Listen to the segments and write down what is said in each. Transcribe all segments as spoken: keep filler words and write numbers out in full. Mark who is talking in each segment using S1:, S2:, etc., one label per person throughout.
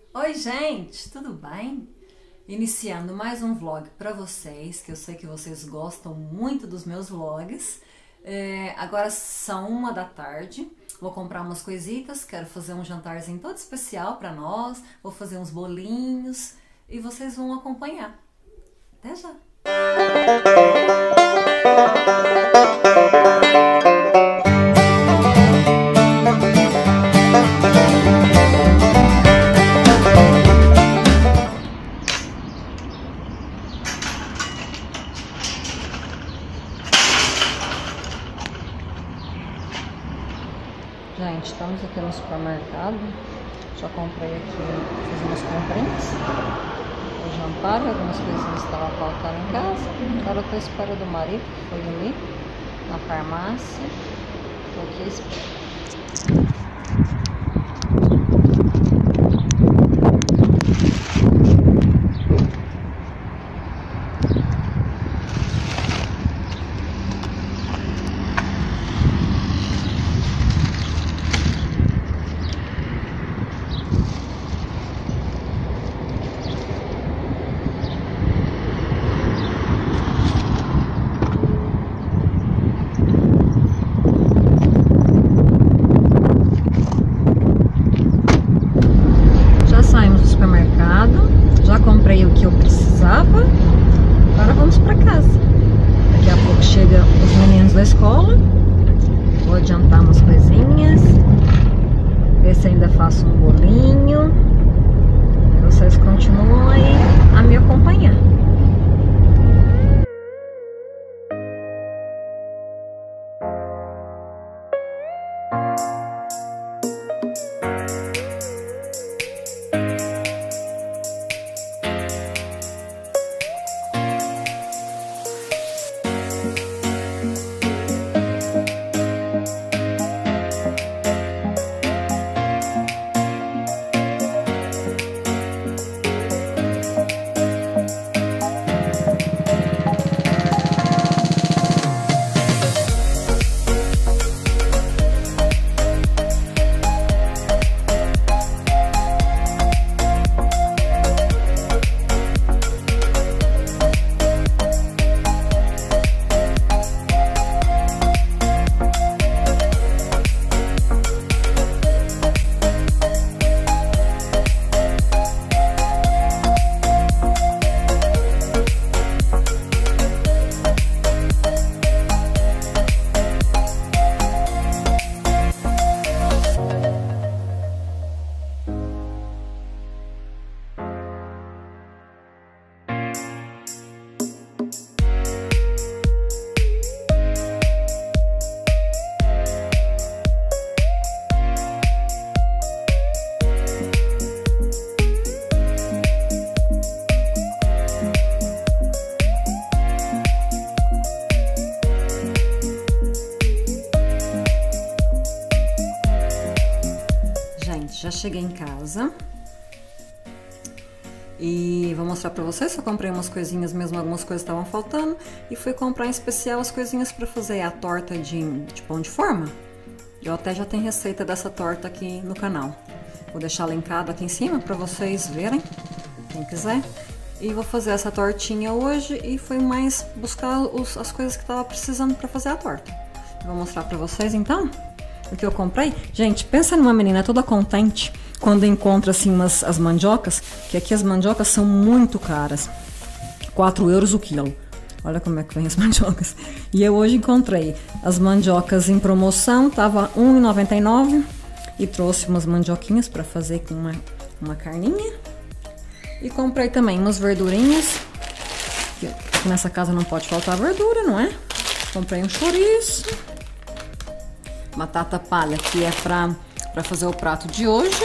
S1: Oi gente, tudo bem? Iniciando mais um vlog para vocês, que eu sei que vocês gostam muito dos meus vlogs. É, agora são uma da tarde, vou comprar umas coisitas, quero fazer um jantarzinho todo especial para nós, vou fazer uns bolinhos e vocês vão acompanhar. Até já! Gente, estamos aqui no supermercado. Já comprei aqui, fiz umas comprinhas. O jantar, algumas coisinhas estavam faltando em casa. Agora eu tô à espera do marido, que foi ali na farmácia. Tô aqui à espera. Já comprei o que eu precisava, agora vamos para casa. Daqui a pouco chega os meninos da escola, vou adiantar umas coisinhas, ver se ainda faço um bolinho. Vocês continuam aí a me acompanhar. Já cheguei em casa e vou mostrar pra vocês. Eu comprei umas coisinhas mesmo, algumas coisas estavam faltando, e fui comprar em especial as coisinhas pra fazer a torta de, de pão de forma. Eu até já tenho receita dessa torta aqui no canal, vou deixar linkado aqui em cima pra vocês verem, quem quiser. E vou fazer essa tortinha hoje, e fui mais buscar os, as coisas que tava precisando pra fazer a torta. Vou mostrar pra vocês então o que eu comprei. Gente, pensa numa menina toda contente quando encontra assim umas, as mandiocas, que aqui as mandiocas são muito caras, quatro euros o quilo. Olha como é que vem as mandiocas. E eu hoje encontrei as mandiocas em promoção, tava um e noventa e nove, e trouxe umas mandioquinhas para fazer com uma, uma carninha. E comprei também umas verdurinhas, que nessa casa não pode faltar verdura, não é? Comprei um chouriço, batata palha, que é pra, pra fazer o prato de hoje.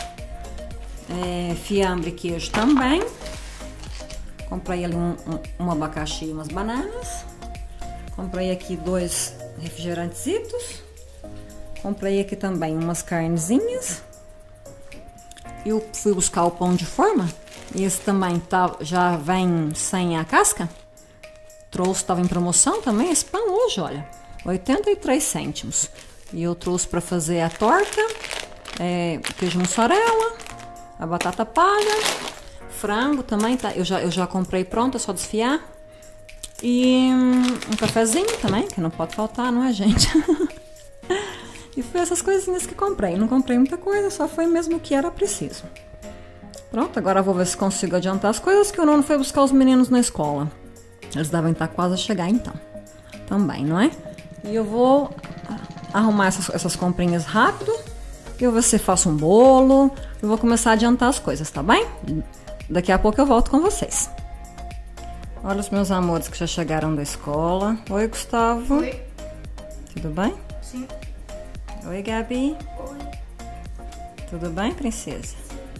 S1: É, fiambre e queijo também. Comprei ali um, um, um abacaxi e umas bananas. Comprei aqui dois refrigerantes. Comprei aqui também umas carnezinhas. Eu fui buscar o pão de forma. Esse também tá, já vem sem a casca. Trouxe, estava em promoção também esse pão hoje, olha. oitenta e três cêntimos. E eu trouxe para fazer a torta, é, queijo mussarela, a batata palha, frango também, tá? Eu já, eu já comprei pronto, é só desfiar. E um cafezinho também, que não pode faltar, não é, gente? E foi essas coisinhas que comprei. Não comprei muita coisa, só foi mesmo o que era preciso. Pronto, agora eu vou ver se consigo adiantar as coisas, que o Nuno foi buscar os meninos na escola. Eles devem estar quase a chegar então. Também, não é? E eu vou arrumar essas, essas comprinhas rápido. Eu vou ver se faço um bolo. Eu vou começar a adiantar as coisas, tá bem? Daqui a pouco eu volto com vocês. Olha os meus amores que já chegaram da escola. Oi, Gustavo.
S2: Oi.
S1: Tudo bem?
S2: Sim.
S1: Oi, Gabi.
S2: Oi.
S1: Tudo bem, princesa?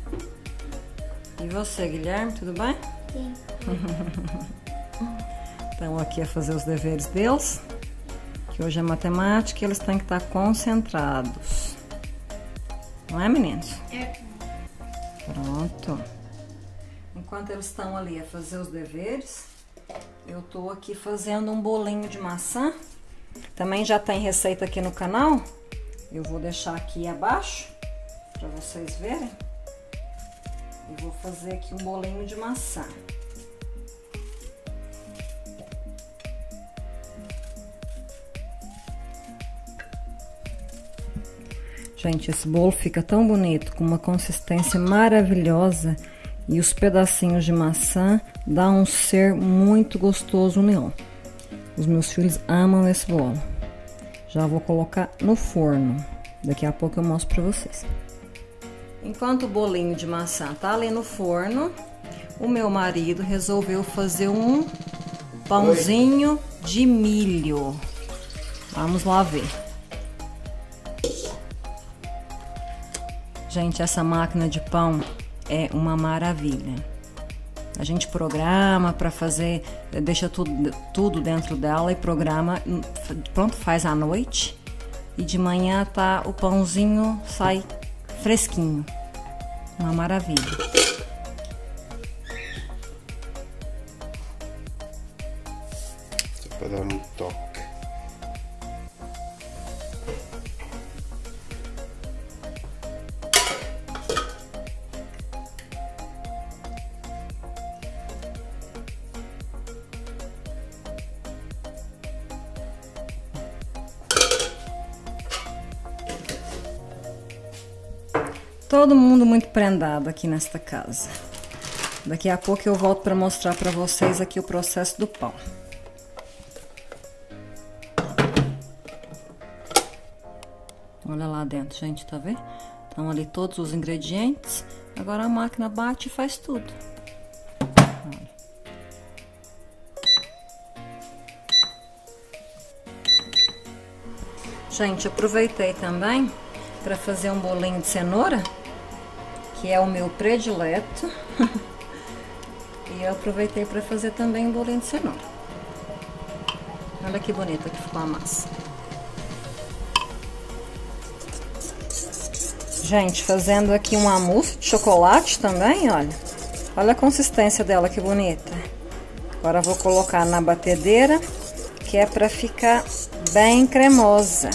S1: E você, Guilherme, tudo bem?
S2: Sim.
S1: Estão aqui a fazer os deveres deles. Que hoje é matemática e eles têm que estar concentrados. Não é, meninos?
S2: É.
S1: Pronto. Enquanto eles estão ali a fazer os deveres, eu tô aqui fazendo um bolinho de maçã. Também já tem receita aqui no canal. Eu vou deixar aqui abaixo para vocês verem. E vou fazer aqui um bolinho de maçã. Gente, esse bolo fica tão bonito, com uma consistência maravilhosa. E os pedacinhos de maçã dá um ser muito gostoso nele. Os meus filhos amam esse bolo. Já vou colocar no forno. Daqui a pouco eu mostro pra vocês. Enquanto o bolinho de maçã tá ali no forno, o meu marido resolveu fazer um pãozinho Oi. de milho. Vamos lá ver. Gente, essa máquina de pão é uma maravilha. A gente programa para fazer, deixa tudo, tudo dentro dela e programa, pronto, faz à noite. E de manhã tá, o pãozinho sai fresquinho. Uma maravilha.
S3: Só para dar um toque.
S1: Todo mundo muito prendado aqui nesta casa. Daqui a pouco eu volto para mostrar para vocês aqui o processo do pão. Olha lá dentro, gente, tá vendo? Estão ali todos os ingredientes. Agora a máquina bate e faz tudo. Olha. Gente, aproveitei também para fazer um bolinho de cenoura, que é o meu predileto. E eu aproveitei para fazer também um bolinho de cenoura. Olha que bonita que ficou a massa. Gente, fazendo aqui uma mousse de chocolate também, olha. Olha a consistência dela, que bonita. Agora eu vou colocar na batedeira, que é para ficar bem cremosa.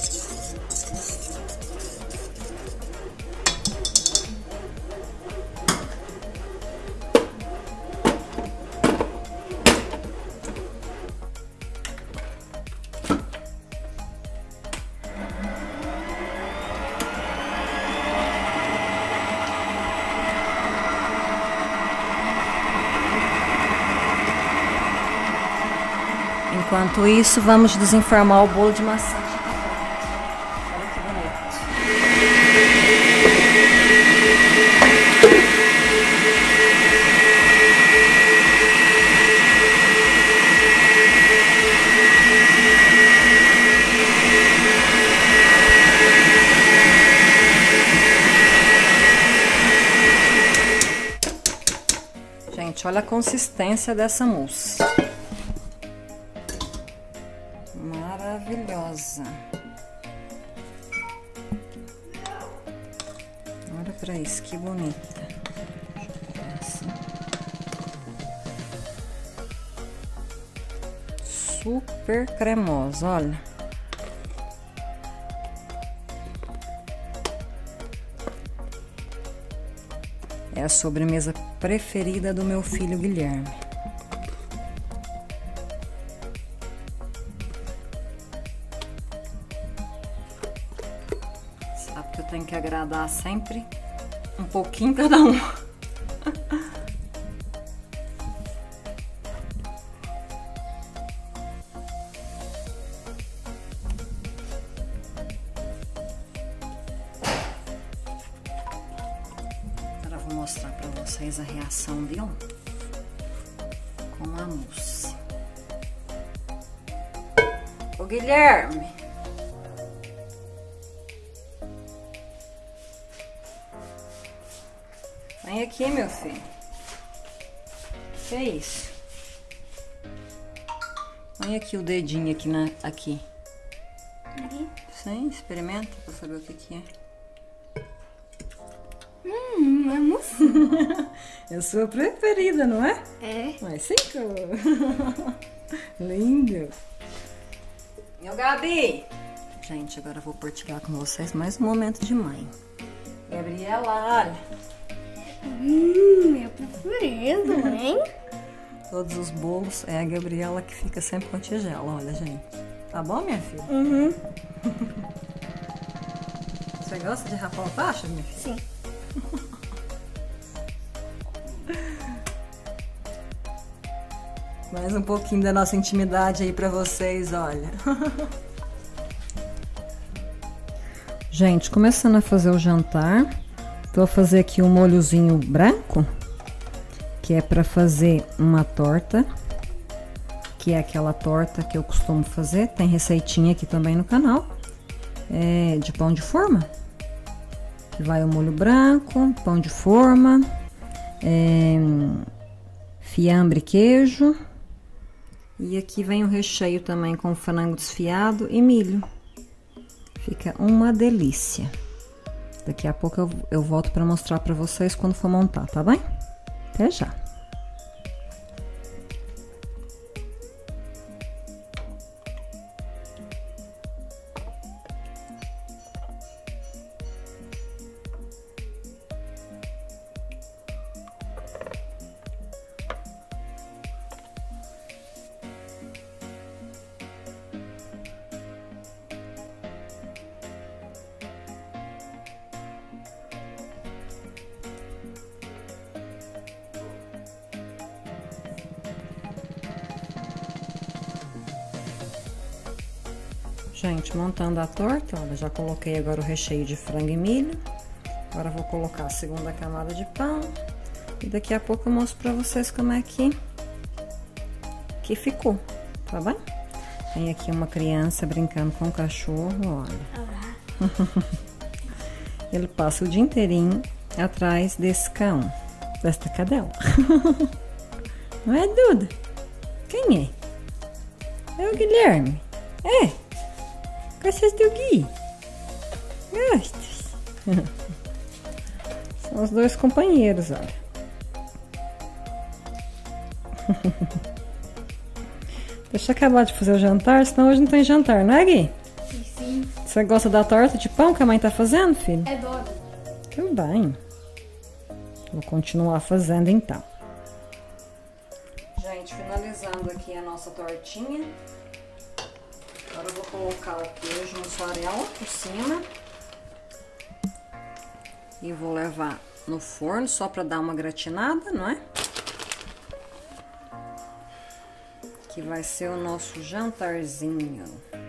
S1: Enquanto isso, vamos desenformar o bolo de maçã. Olha que bonito. Gente, olha a consistência dessa mousse. Maravilhosa. Olha pra isso, que bonita. Essa. Super cremosa, olha. É a sobremesa preferida do meu filho Guilherme. Sabe que eu tenho que agradar sempre um pouquinho cada um. Vou mostrar pra vocês a reação, viu? Com a mousse. Ô Guilherme! Vem aqui, meu filho. Que é isso? Põe aqui o dedinho aqui na... aqui.
S2: Aqui?
S1: Sim, experimenta pra saber o que que é.
S2: Hum, é mousse.
S1: É a sua preferida, não é?
S2: É.
S1: Mas cinco. Lindo. Meu Gabi. Gente, agora eu vou partilhar com vocês mais um momento de mãe. Gabriela, olha.
S2: Hum, meu preferido, hein?
S1: Todos os bolos é a Gabriela que fica sempre com a tigela, olha, gente. Tá bom, minha filha?
S2: Uhum.
S1: Você gosta de rapar o tacho, minha filha?
S2: Sim.
S1: Mais um pouquinho da nossa intimidade aí pra vocês, olha. Gente, começando a fazer o jantar, vou fazer aqui um molhozinho branco, que é pra fazer uma torta, que é aquela torta que eu costumo fazer, tem receitinha aqui também no canal, é de pão de forma. Vai o molho branco, pão de forma, é, fiambre, queijo. E aqui vem o recheio também com frango desfiado e milho. Fica uma delícia. Daqui a pouco eu, eu volto para mostrar para vocês quando for montar, tá bem? Até já. Gente, montando a torta, olha, já coloquei agora o recheio de frango e milho. Agora vou colocar a segunda camada de pão. E daqui a pouco eu mostro pra vocês como é que, que ficou, tá bem? Tem aqui uma criança brincando com o cachorro, olha. Ele passa o dia inteirinho atrás desse cão, desta cadela. Não é, Duda? Quem é? É o Guilherme. É? Gostas do Gui? Gostas? São os dois companheiros, olha. Deixa eu acabar de fazer o jantar, senão hoje não tem jantar, não é, Gui?
S2: Sim, sim.
S1: Você gosta da torta de pão que a mãe tá fazendo, filho?
S2: Adoro.
S1: Tudo bem. Vou continuar fazendo então. Gente, finalizando aqui a nossa tortinha. Agora eu vou colocar o queijo mussarela por cima. E vou levar no forno só para dar uma gratinada, não é? Que vai ser o nosso jantarzinho.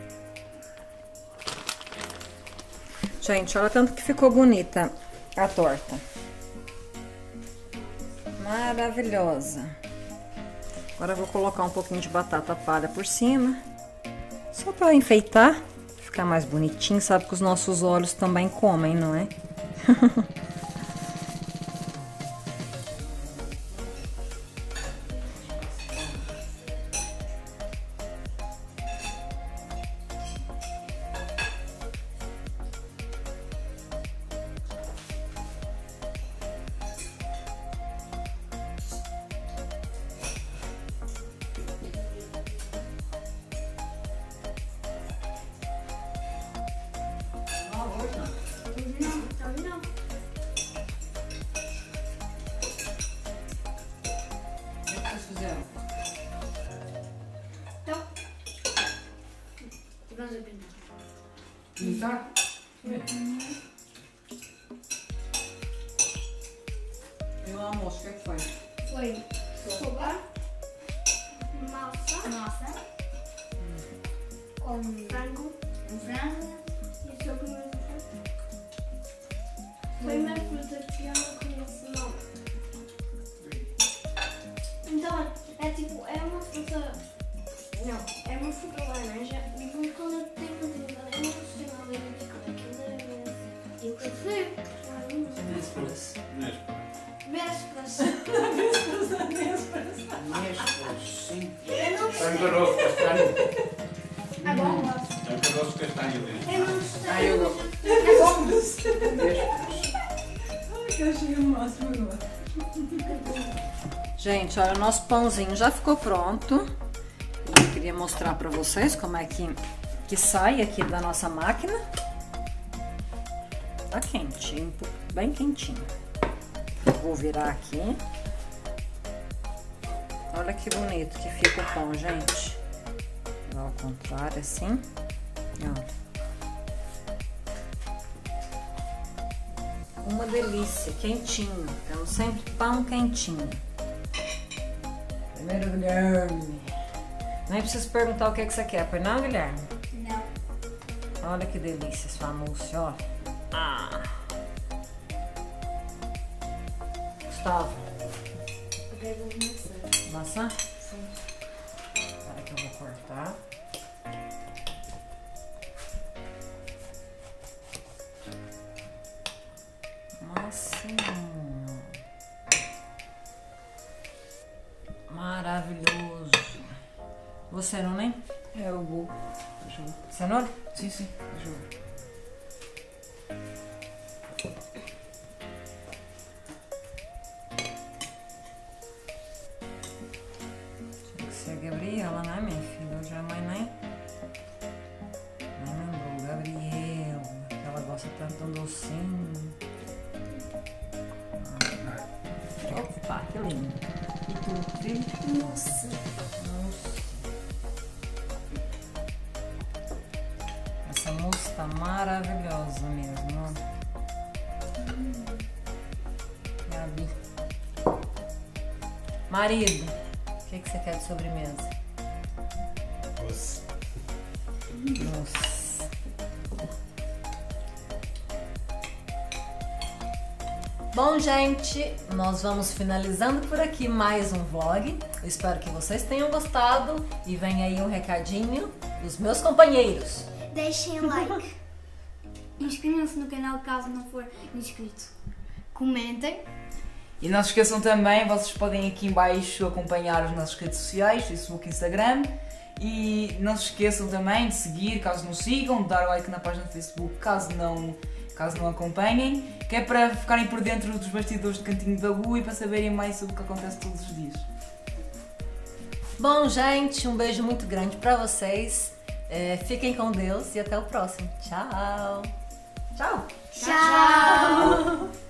S1: Gente, olha tanto que ficou bonita a torta. Maravilhosa. Agora eu vou colocar um pouquinho de batata palha por cima. Só para enfeitar, ficar mais bonitinho. Sabe que os nossos olhos também comem, não é?
S3: experimentar?
S1: E o almoço, o que é que foi?
S2: Foi sopa, massa,
S4: Nossa,
S2: com frango
S4: um frango.
S2: e sobremesa. Foi uma fruta que eu não conheço não. Então, é tipo, é uma fruta... Não, é uma fruta laranja. E quando eu tenho fruta, eu não sei nada de qual aquilo é. Eu quero ver.
S1: Vésperas.
S2: Vésperas.
S3: Nésperas, sim.
S2: Eu não
S5: Tem
S2: sei.
S5: caroço castanho.
S2: É bom, gosto.
S5: Tem caroço castanho dentro.
S2: Eu não sei.
S3: Ah, eu gosto.
S2: É bom.
S3: Nésperas.
S1: Ai, que eu achei o máximo agora. Gente, olha, o nosso pãozinho já ficou pronto. Eu queria mostrar pra vocês como é que, que sai aqui da nossa máquina. Tá quentinho, bem quentinho. Vou virar aqui. Olha que bonito que fica o pão, gente. Ao contrário, assim. Ó. Uma delícia, quentinho. Temos sempre pão quentinho. Primeiro, Guilherme. Nem preciso perguntar o que, é que você quer, pois não, Guilherme?
S2: Não.
S1: Olha que delícia esse mousse, ó. Ah. Gustavo,
S2: Eu quero maçã.
S1: maçã? Sim. Espera que eu vou cortar. Massinho. Maravilhoso. Você não nem?
S3: É, eu vou. Deixa eu ver.
S1: Cenoura?
S3: Sim, sim. Deixa eu ver.
S1: Tinha que ser a Gabriela, né, minha filha? Hoje a mãe nem. Nem lembrou. Gabriela, que ela gosta tanto de um docinho. Ah. Opa, que lindo. E tu, filho?
S2: Nossa.
S1: Nossa. Essa mousse tá maravilhosa mesmo, ó. Gabi. Marido, o que, que você quer de sobremesa?
S5: Doce.
S1: Nossa. Bom, gente, nós vamos finalizando por aqui mais um vlog. Eu espero que vocês tenham gostado e vem aí um recadinho dos meus companheiros.
S2: Deixem like. Inscrevam-se no canal caso não for inscrito. Comentem.
S3: E não se esqueçam também, vocês podem aqui em baixo acompanhar as nossas redes sociais, Facebook e Instagram. E não se esqueçam também de seguir, caso não sigam, de dar like na página do Facebook, caso não, caso não acompanhem, que é para ficarem por dentro dos bastidores do Cantinho da Lu e para saberem mais sobre o que acontece todos os dias.
S1: Bom, gente, um beijo muito grande pra vocês. É, fiquem com Deus e até o próximo. Tchau. Tchau.
S2: Tchau.